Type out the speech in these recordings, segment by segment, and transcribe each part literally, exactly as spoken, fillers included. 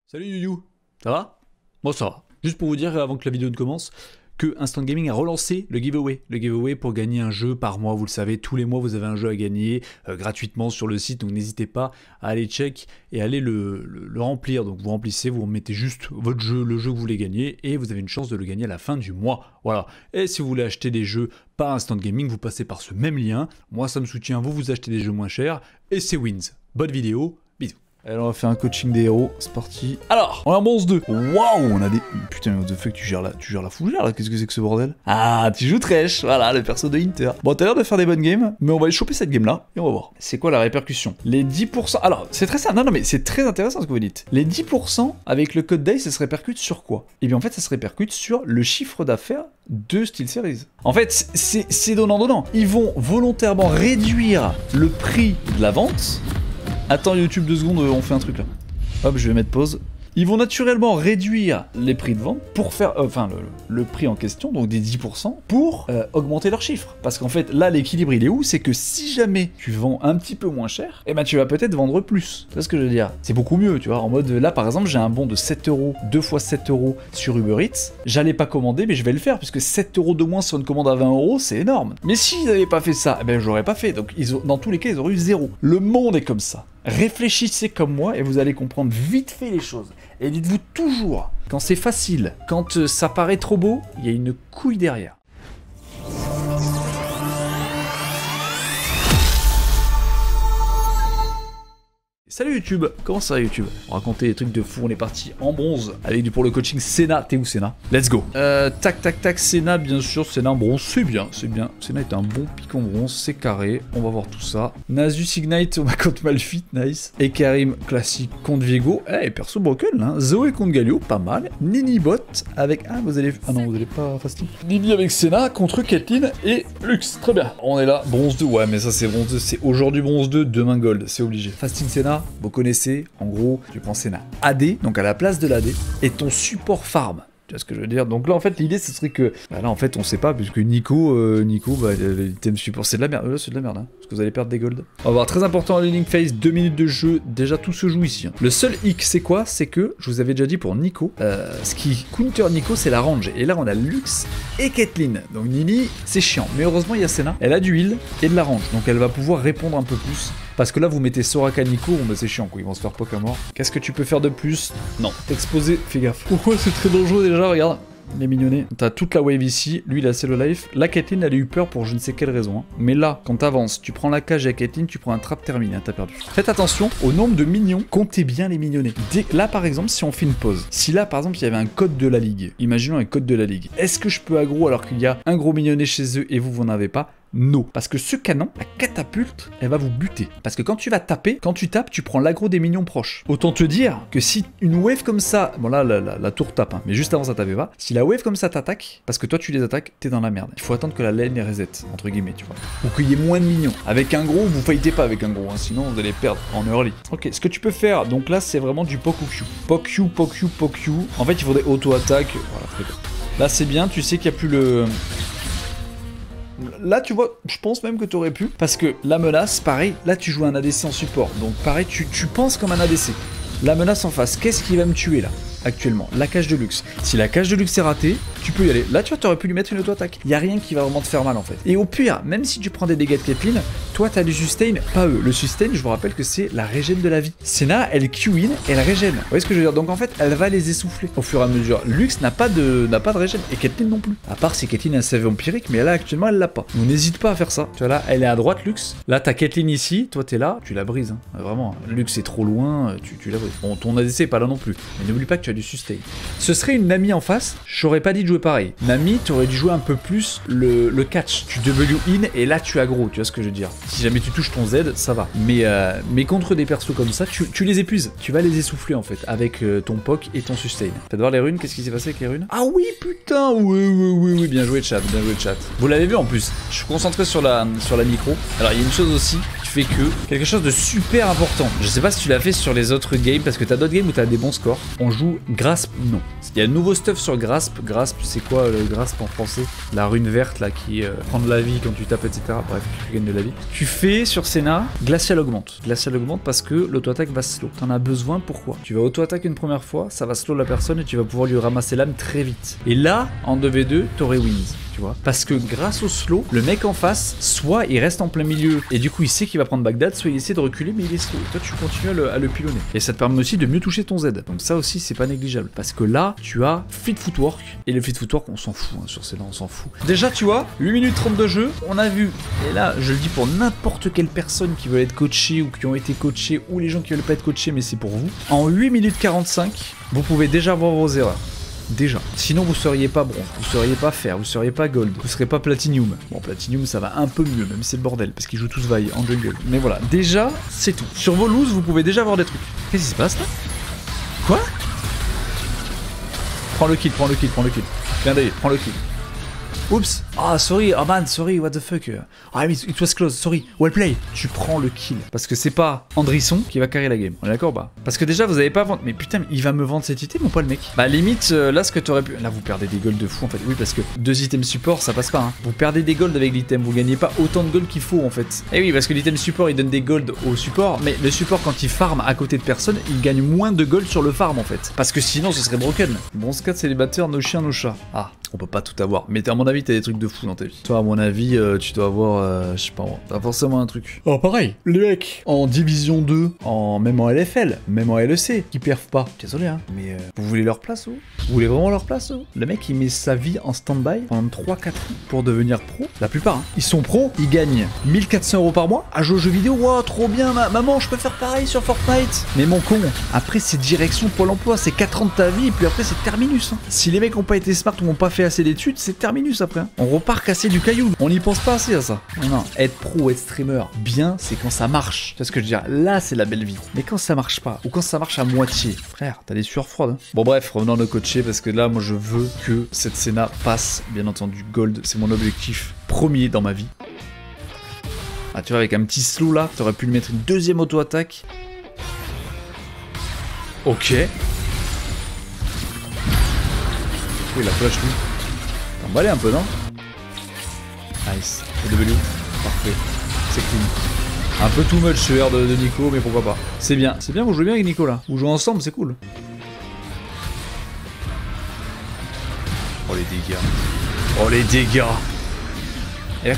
Salut Youyou, ça va? Moi ça va. Juste pour vous dire avant que la vidéo ne commence, que Instant Gaming a relancé le giveaway. Le giveaway pour gagner un jeu par mois, vous le savez, tous les mois vous avez un jeu à gagner euh, gratuitement sur le site, donc n'hésitez pas à aller check et aller le, le, le remplir. Donc vous remplissez, vous mettez juste votre jeu, le jeu que vous voulez gagner et vous avez une chance de le gagner à la fin du mois. Voilà. Et si vous voulez acheter des jeux par Instant Gaming, vous passez par ce même lien. Moi ça me soutient, vous vous achetez des jeux moins chers et c'est wins. Bonne vidéo. Alors on va faire un coaching des héros, c'est parti. Alors, on a un bronze deux. Waouh, on a des... Putain, mais what the fuck, tu gères la, tu gères la fougère là, qu'est-ce que c'est que ce bordel? Ah, tu joues Thresh, voilà, le perso de Inter. Bon, t'as l'air de faire des bonnes games, mais on va aller choper cette game là, et on va voir. C'est quoi la répercussion? Les dix pour cent... Alors, c'est très simple, non, non, mais c'est très intéressant ce que vous dites. Les dix pour cent avec le code D A I, ça se répercute sur quoi? Eh bien en fait, ça se répercute sur le chiffre d'affaires de SteelSeries. En fait, c'est donnant-donnant. Ils vont volontairement réduire le prix de la vente. Attends YouTube deux secondes, on fait un truc là. Hop, je vais mettre pause. Ils vont naturellement réduire les prix de vente pour faire, euh, enfin le, le prix en question, donc des dix pour cent, pour euh, augmenter leurs chiffres. Parce qu'en fait, là, l'équilibre, il est où? C'est que si jamais tu vends un petit peu moins cher, eh ben tu vas peut-être vendre plus. Tu vois ce que je veux dire? C'est beaucoup mieux, tu vois. En mode, là, par exemple, j'ai un bon de sept euros, deux fois sept euros sur Uber Eats. J'allais pas commander, mais je vais le faire, puisque sept euros de moins sur une commande à vingt euros, c'est énorme. Mais s'ils n'avaient pas fait ça, eh ben j'aurais pas fait. Donc, ils ont, dans tous les cas, ils auraient eu zéro. Le monde est comme ça. Réfléchissez comme moi et vous allez comprendre vite fait les choses. Et dites-vous toujours, quand c'est facile, quand ça paraît trop beau, il y a une couille derrière. Salut YouTube, comment ça va YouTube? On va raconter des trucs de fou, on est parti en bronze avec du pour le coaching Senna. T'es où Senna? Let's go. euh, Tac tac tac, Senna bien sûr, Senna en bronze, c'est bien, c'est bien. Senna est un bon pic en bronze, c'est carré, on va voir tout ça. Nasus Ignite, on va contre Malphite, nice. Et Karim classique contre Viego, eh hey, perso broken hein. Zoé contre Galio, pas mal. Nini bot avec, ah vous allez, ah non vous allez pas fasting. Nini avec Senna contre Caitlyn et Lux, très bien. On est là, bronze deux, ouais mais ça c'est bronze deux, c'est aujourd'hui bronze deux, demain gold, c'est obligé. Fasting Senna. Vous connaissez, en gros, tu prends Senna A D, donc à la place de l'A D, et ton support farm. Tu vois ce que je veux dire? Donc là, en fait, l'idée, ce serait que... Bah là, en fait, on sait pas, puisque Nico, euh, Nico, bah, l'item support, c'est de la merde. Là, c'est de la merde, hein, parce que vous allez perdre des golds. On va voir, très important, leading phase, deux minutes de jeu. Déjà, tout se joue ici. Hein. Le seul hic, c'est quoi? C'est que, je vous avais déjà dit pour Nico, euh, ce qui counter Nico, c'est la range. Et là, on a Lux et Caitlyn. Donc Nini, c'est chiant. Mais heureusement, il y a Senna. Elle a du heal et de la range. Donc elle va pouvoir répondre un peu plus. Parce que là, vous mettez Soraka Nico, bon bah c'est chiant quoi, ils vont se faire poke à mort. Qu'est-ce que tu peux faire de plus? Non, t'exposer, fais gaffe. Pourquoi c'est très dangereux déjà, regarde. Les mignonnets. T'as toute la wave ici, lui il a Cello Life. La Caitlyn elle a eu peur pour je ne sais quelle raison. Hein. Mais là, quand t'avances, tu prends la cage à Caitlyn, tu prends un trap terminé, hein, t'as perdu. Faites attention au nombre de minions, comptez bien les mignonnets. Dès que là par exemple, si on fait une pause, si là par exemple il y avait un code de la ligue, imaginons un code de la ligue, est-ce que je peux aggro alors qu'il y a un gros mignonnet chez eux et vous vous n'en avez pas? Non. Parce que ce canon, la catapulte, elle va vous buter. Parce que quand tu vas taper, quand tu tapes, tu prends l'aggro des minions proches. Autant te dire que si une wave comme ça, bon là la, la, la tour tape, hein, mais juste avant ça tapait pas, si la wave comme ça t'attaque, parce que toi tu les attaques, t'es dans la merde. Il faut attendre que la lane les reset, entre guillemets, tu vois. Ou qu'il y ait moins de minions. Avec un gros, vous fightez pas avec un gros, hein, sinon vous allez perdre en early. Ok, ce que tu peux faire, donc là c'est vraiment du poke ou Q. Poke Q, poke Q, poke Q. En fait il faudrait auto-attaque, voilà, très bien. Là c'est bien, tu sais qu'il n'y a plus le... Là, tu vois, je pense même que tu aurais pu, parce que la menace, pareil, là, tu joues un A D C en support. Donc, pareil, tu, tu penses comme un A D C. La menace en face, qu'est-ce qui va me tuer, là, actuellement? La cage de luxe. Si la cage de luxe est ratée, tu peux y aller. Là, tu vois, tu aurais pu lui mettre une auto-attaque. Il n'y a rien qui va vraiment te faire mal, en fait. Et au pire, même si tu prends des dégâts de Caitlyn, toi, tu as du sustain, pas eux. Le sustain, je vous rappelle que c'est la régène de la vie. Senna, elle Q-in, elle régène. Vous voyez ce que je veux dire? Donc, en fait, elle va les essouffler au fur et à mesure. Lux n'a pas de n'a pas de régène. Et Caitlyn non plus. À part si Caitlyn a un save empirique, mais là, actuellement, elle l'a pas. Donc, n'hésite pas à faire ça. Tu vois, là, elle est à droite, Lux. Là, t'as Caitlyn ici. Toi, t'es là. Tu la brises. Hein. Vraiment. Lux est trop loin. Tu, tu la brises. Bon, ton A D C est pas là non plus. Mais n'oublie pas que tu as du sustain. Ce serait une Nami en face. J'aurais pas dit de jouer pareil. Nami, tu aurais dû jouer un peu plus le, le catch. Tu W in et là, tu aggro. Tu vois ce que je veux dire? Si jamais tu touches ton Z, ça va. Mais, euh, mais contre des persos comme ça, tu, tu les épuises. Tu vas les essouffler en fait, avec euh, ton poke et ton sustain. Faites voir les runes, qu'est-ce qui s'est passé avec les runes? Ah oui, putain, oui, oui, oui, oui, bien joué chat, bien joué chat. Vous l'avez vu en plus, je suis concentré sur la, sur la micro. Alors il y a une chose aussi qu'il tu fais que quelque chose de super important. Je sais pas si tu l'as fait sur les autres games, parce que t'as d'autres games où t'as des bons scores. On joue Grasp, non. Il y a un nouveau stuff sur Grasp. Grasp, c'est quoi le Grasp en français? La rune verte là qui euh, prend de la vie quand tu tapes, et cetera. Bref, tu gagnes de la vie. Tu fais sur Senna, Glacial augmente. Glacial augmente parce que l'auto-attaque va slow. T'en as besoin, pourquoi? Tu vas auto-attaque une première fois, ça va slow la personne et tu vas pouvoir lui ramasser l'âme très vite. Et là, en deux v deux, t'aurais wins. Tu vois, parce que grâce au slow, le mec en face, soit il reste en plein milieu et du coup il sait qu'il va prendre Bagdad, soit il essaie de reculer mais il est slow. Et toi tu continues à le, à le pilonner. Et ça te permet aussi de mieux toucher ton Z. Donc ça aussi c'est pas négligeable. Parce que là, tu as Fit Footwork. Et le Fit Footwork, on s'en fout hein, sur ces là, on s'en fout. Déjà tu vois, huit minutes trente de jeu, on a vu. Et là, je le dis pour n'importe quelle personne qui veut être coachée ou qui ont été coachés ou les gens qui veulent pas être coachés, mais c'est pour vous. En huit minutes quarante-cinq, vous pouvez déjà voir vos erreurs. Déjà. Sinon vous seriez pas bronze, vous seriez pas fer, vous seriez pas gold, vous serez pas platinum. Bon, platinum ça va un peu mieux, même si c'est le bordel, parce qu'ils jouent tous vaille en jungle. Mais voilà, déjà, c'est tout. Sur vos looses, vous pouvez déjà voir des trucs. Qu'est-ce qui se passe là? Quoi? Prends le kill, prends le kill, prends le kill. Viens d'ailleurs, prends le kill. Oups. Ah, oh, sorry, oh man, sorry, what the fuck. Ah, mais it was close, sorry. Well play. Tu prends le kill. Parce que c'est pas Andrisson qui va carrer la game. On est d'accord ou pas? Parce que déjà, vous avez pas vendre. Mais putain, il va me vendre cet item ou pas, le mec? Bah, limite, euh, là, ce que t'aurais pu. Là, vous perdez des golds de fou en fait. Oui, parce que deux items support, ça passe pas. Hein. Vous perdez des golds avec l'item. Vous gagnez pas autant de gold qu'il faut en fait. Et oui, parce que l'item support, il donne des golds au support. Mais le support, quand il farm à côté de personne, il gagne moins de gold sur le farm en fait. Parce que sinon, ce serait broken. Bronze quatre célibataire, nos chiens, nos chats. Ah. On peut pas tout avoir. Mais à mon avis, t'as des trucs de fou dans ta vie. Toi, à mon avis, euh, tu dois avoir, euh, je sais pas moi, t'as forcément un truc. Oh, pareil. Le mec en division deux, en, même en L F L, même en L E C, qui perfent pas. Désolé, hein. Mais euh, vous voulez leur place, ou Vous voulez vraiment leur place, ou Le mec, il met sa vie en stand-by pendant trois quatre ans pour devenir pro. La plupart, hein. Ils sont pros, ils gagnent mille quatre cents euros par mois à jouer aux jeux vidéo. Wow, trop bien, ma maman, je peux faire pareil sur Fortnite. Mais mon con, après, c'est direction Pôle emploi, c'est quatre ans de ta vie, et puis après, c'est terminus. Hein. Si les mecs ont pas été smart ou ont pas fait assez d'études, c'est terminus après. Hein. On repart casser du caillou. On n'y pense pas assez à ça. Non, non. Être pro, être streamer, bien, c'est quand ça marche. Tu vois ce que je veux dire? Là, c'est la belle vie. Mais quand ça marche pas, ou quand ça marche à moitié, frère, t'as des sueurs froides. Hein. Bon, bref, revenons à nos coachés, parce que là, moi, je veux que cette Senna passe, bien entendu, gold. C'est mon objectif premier dans ma vie. Ah, tu vois, avec un petit slow là, t'aurais pu lui mettre une deuxième auto-attaque. Ok. Oui, la flash lui. T'emballé un peu, non? Nice. E W. Parfait. C'est clean. Un peu too much ce R de, de Nico, mais pourquoi pas. C'est bien. C'est bien, vous jouez bien avec Nico là. Vous jouez ensemble, c'est cool. Oh les dégâts. Oh les dégâts. R.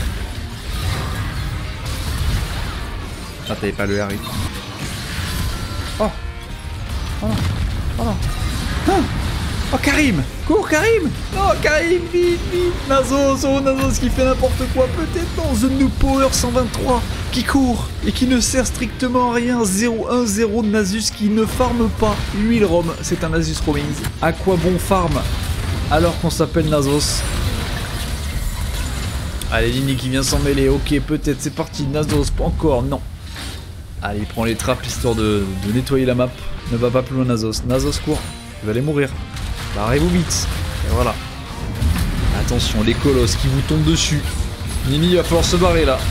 Ah, t'avais pas le R. Oh. Oh non. Oh non. Ah. Oh Karim! Cours Karim! Non Karim, vite, vite! Nasos, oh Nasos qui fait n'importe quoi, peut-être non, The Noob Power cent vingt-trois qui court et qui ne sert strictement à rien, zéro un zéro de Nasus qui ne farme pas. Lui il roam, c'est un Nasus roaming. À quoi bon farm alors qu'on s'appelle Nasos? Allez, Lini qui vient s'en mêler, ok peut-être, c'est parti, Nasos, pas encore, non. Allez, prends les trappes histoire de, de nettoyer la map, ne va pas plus loin Nasos, Nasos court, vous allez mourir. Barrez-vous vite. Et voilà. Attention, les colosses qui vous tombent dessus. Nini, il va falloir se barrer là.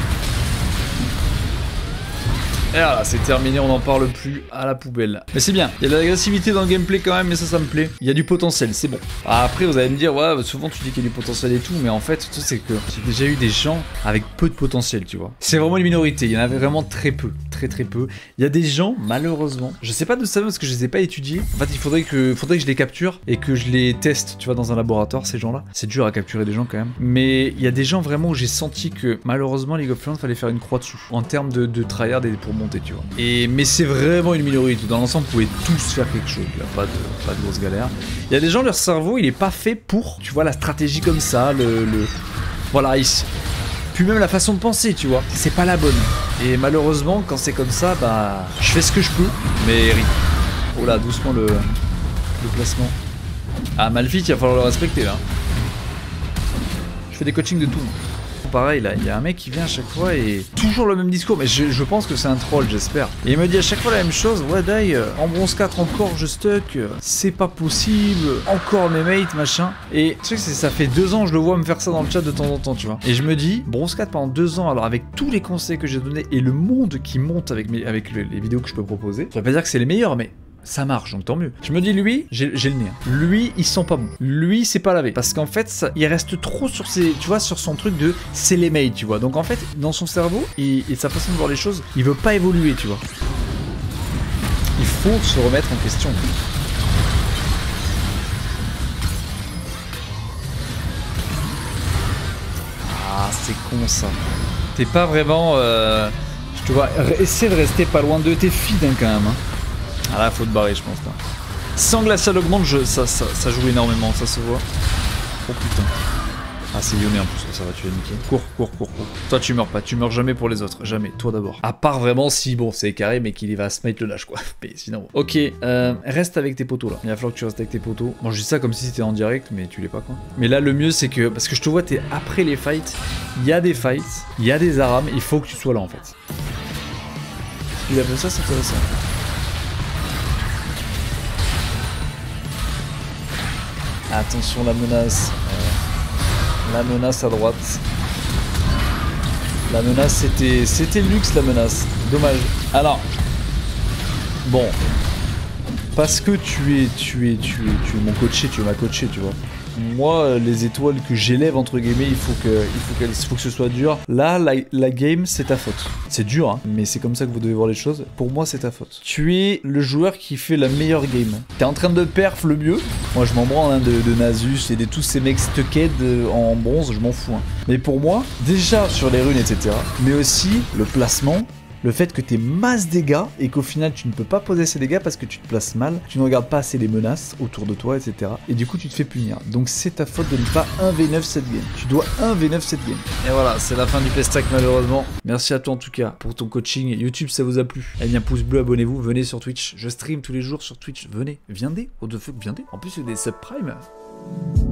Et voilà, c'est terminé, on n'en parle plus, à la poubelle. Mais c'est bien, il y a de l'agressivité dans le gameplay quand même, mais ça, ça me plaît. Il y a du potentiel, c'est bon. Ah, après, vous allez me dire, ouais, souvent tu dis qu'il y a du potentiel et tout, mais en fait, tu sais, c'est que j'ai déjà eu des gens avec peu de potentiel, tu vois. C'est vraiment une minorité, il y en avait vraiment très peu, très très peu. Il y a des gens, malheureusement, je sais pas de ça parce que je les ai pas étudiés. En fait, il faudrait que, faudrait que je les capture et que je les teste, tu vois, dans un laboratoire, ces gens-là. C'est dur à capturer des gens quand même. Mais il y a des gens vraiment où j'ai senti que, malheureusement, League of Legends, fallait faire une croix dessus. En termes de, de tryhard et pour monter, tu vois. Et, mais c'est vraiment une minorité. Dans l'ensemble, vous pouvez tous faire quelque chose. Il n'y a pas de, pas de grosse galère. Il y a des gens, leur cerveau, il est pas fait pour, tu vois, la stratégie comme ça, le... le... Voilà, ici. Puis même la façon de penser, tu vois. C'est pas la bonne. Et malheureusement, quand c'est comme ça, bah... Je fais ce que je peux, mais... Oh là, doucement le... Le placement. Ah, Malphite, il va falloir le respecter, là. Je fais des coachings de tout. trop pareil là. Il y a un mec qui vient à chaque fois et toujours le même discours. Mais je, je pense que c'est un troll, j'espère. Et il me dit à chaque fois la même chose. Ouais, Dai, euh, en bronze quatre encore, je stuck. euh, C'est pas possible. Encore mes mates, machin. Et tu sais que c'est- ça fait deux ans que je le vois me faire ça dans le chat de temps en temps, tu vois. Et je me dis, bronze quatre pendant deux ans, alors avec tous les conseils que j'ai donnés et le monde qui monte avec, mes, avec le- les vidéos que je peux proposer, ça veut pas dire que c'est les meilleurs, mais ça marche, donc tant mieux. Je me dis, lui, j'ai j'ai le nez. hein. Lui, ils sont pas bons. Lui, c'est pas lavé. Parce qu'en fait, ça, il reste trop sur ses, tu vois, sur son truc de c'est les mates, tu vois. Donc en fait, dans son cerveau et, et sa façon de voir les choses, il veut pas évoluer, tu vois. Il faut se remettre en question. Ah, c'est con ça. T'es pas vraiment. Euh, tu vois, essaie de rester pas loin d'eux. T'es feed hein, quand même. Hein. Ah là, faut te barrer, je pense. Là. Sans glacial augmente, je, ça, ça, ça joue énormément, ça se voit. Oh putain. Ah, c'est Yone en plus, ça va, tu vas niquer. Cours, cours, cours, cours. Toi, tu meurs pas, tu meurs jamais pour les autres, jamais. Toi d'abord. À part vraiment si, bon, c'est carré, mais qu'il va smite le lâche, quoi. Mais sinon. Ok, euh, reste avec tes potos là. Il va falloir que tu restes avec tes potos. Bon, je dis ça comme si c'était en direct, mais tu l'es pas, quoi. Mais là, le mieux, c'est que. Parce que je te vois, t'es après les fights. Il y a des fights, il y a des arams, il faut que tu sois là en fait. Il appelle ça, c'est intéressant. Attention la menace. Euh, la menace à droite. La menace c'était. C'était luxe la menace. Dommage. Alors. Bon. Parce que tu es. Tu es. Tu es. Tu es mon coaché, tu es ma coachée, tu vois. Moi, les étoiles que j'élève entre guillemets, il faut que, il faut qu'elle, faut que ce soit dur. Là, la, la game, c'est ta faute. C'est dur, hein, mais c'est comme ça que vous devez voir les choses. Pour moi, c'est ta faute. Tu es le joueur qui fait la meilleure game. T'es en train de perf le mieux. Moi, je m'en branle hein, de, de Nasus et de tous ces mecs stucked en bronze, je m'en fous. Hein. Mais pour moi, déjà sur les runes, et cetera. Mais aussi le placement. Le fait que t'es masse dégâts et qu'au final tu ne peux pas poser ces dégâts parce que tu te places mal, tu ne regardes pas assez les menaces autour de toi, et cetera. Et du coup tu te fais punir. Donc c'est ta faute de ne pas un v neuf cette game. Tu dois un v neuf cette game. Et voilà, c'est la fin du pestack malheureusement. Merci à toi en tout cas pour ton coaching. YouTube, ça vous a plu? Eh bien pouce bleu, abonnez-vous, venez sur Twitch. Je stream tous les jours sur Twitch. Venez, viendez. What the fuck, viendez. En plus c'est des subprimes.